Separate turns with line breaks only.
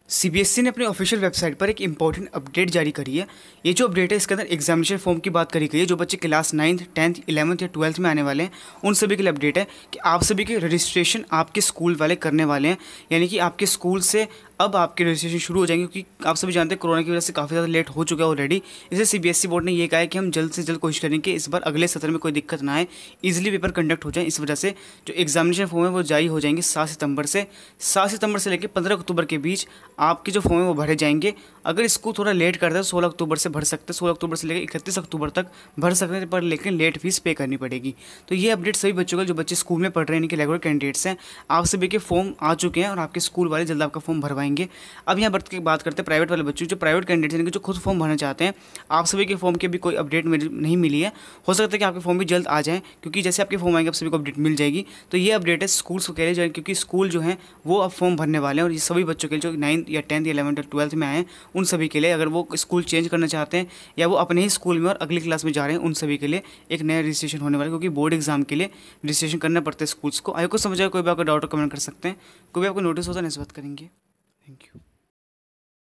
CBSE ने अपनी official website पर एक इंपॉर्टेंट अपडेट जारी करी है। ये जो अपडेट है इसके अंदर एग्जामिनेशन फॉर्म की बात करी गई है। जो बच्चे क्लास 9th 10th 11th या 12th में आने वाले हैं उन सभी के लिए अपडेट है कि आप सभी के रजिस्ट्रेशन आपके स्कूल वाले करने वाले हैं। यानी कि आपके स्कूल से अब आपके रजिस्ट्रेशन शुरू हो जाएंगे, क्योंकि आप सभी जानते हैं कोरोना की वजह से काफ़ी ज़्यादा लेट हो चुका है ऑलरेडी। इसलिए सीबीएसई बोर्ड ने ये कहा है कि हम जल्द से जल्द कोशिश करेंगे कि इस बार अगले सत्र में कोई दिक्कत ना आए, ईजिली पेपर कंडक्ट हो जाए। इस वजह से जो एग्जामिनेशन फॉर्म है वो जारी हो जाएंगे 7 सितंबर से लेकर 15 अक्टूबर के बीच आपके जो फॉर्म है वो भरे जाएंगे। अगर इसको थोड़ा लेट करते हैं 16 अक्टूबर से भर सकते हैं, 16 अक्टूबर से लेकर 31 अक्टूबर तक भर सकते हैं, पर लेकिन लेट फीस पे करनी पड़ेगी। तो ये अपडेट सभी बच्चों का जो बच्चे स्कूल में पढ़ रहे हैं, इनके रेगुलर कैंडिडेट्स हैं, आप सभी के फॉर्म आ चुके हैं और आपके स्कूल वाले जल्द आपका फॉर्म भरवाएंगे। अब यहाँ बात करते हैं प्राइवेट वाले बच्चों, जो प्राइवेट कैंडिडेट्स हैं, जो खुद फॉर्म भरना चाहते हैं। आप सभी के फॉर्म की अभी कोई अपडेट नहीं मिली है। हो सकता है कि आपके फॉर्म भी जल्द आ जाए, क्योंकि जैसे आपके फॉर्म आएंगे आप सभी को अपडेट मिल जाएगी। तो ये अपडेट है स्कूल्स को कह रहे हैं, क्योंकि स्कूल जो है वो अब फॉर्म भरने वाले हैं। और ये सभी बच्चों के लिए जो 9th या 10th या 11th या 12th में आए हैं उन सभी के लिए, अगर वो स्कूल चेंज करना चाहते हैं या वो अपने ही स्कूल में और अगली क्लास में जा रहे हैं, उन सभी के लिए एक नया रजिस्ट्रेशन होने वाला है, क्योंकि बोर्ड एग्जाम के लिए रजिस्ट्रेशन करना पड़ता है स्कूल्स को। आगे को समझ आए, कोई भी आपका डाउट कमेंट कर सकते हैं। कोई भी आपको नोटिस होता है इस बात करेंगे। Thank you.